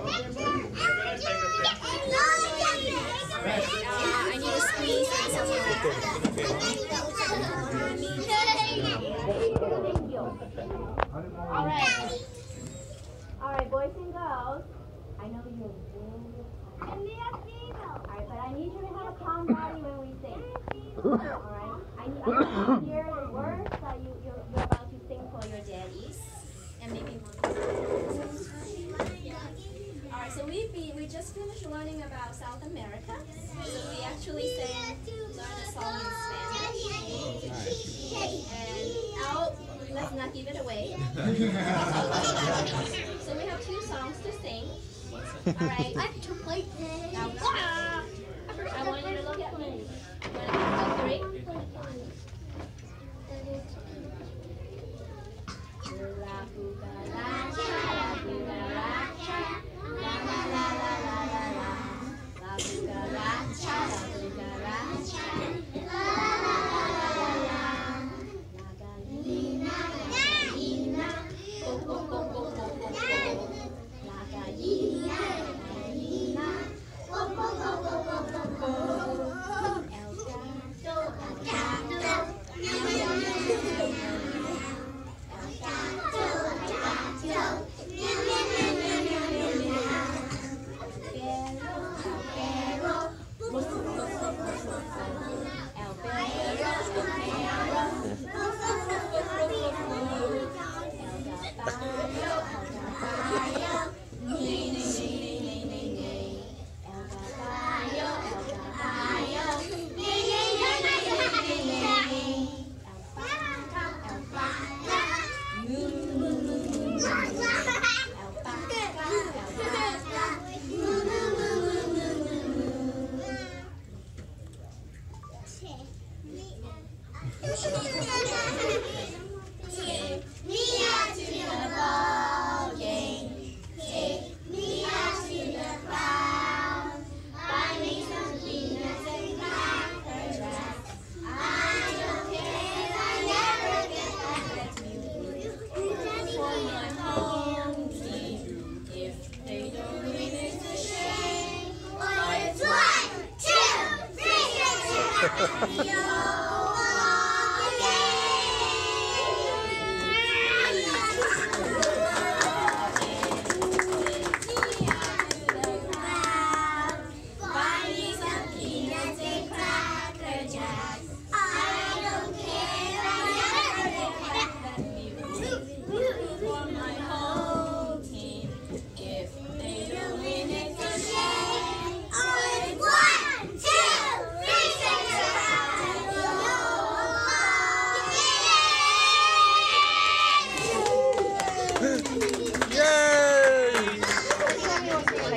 I need to squeeze in somewhere. Alright, boys and girls. I know you're very excited. Alright, but I need you to have a calm body when we sing. Alright? I need to hear the words that you're about to sing for your daddies. And maybe Alright, so we just finished learning about South America. So we actually learned a song in Spanish. And let's not give it away. So we have 2 songs to sing. Alright. I have to play.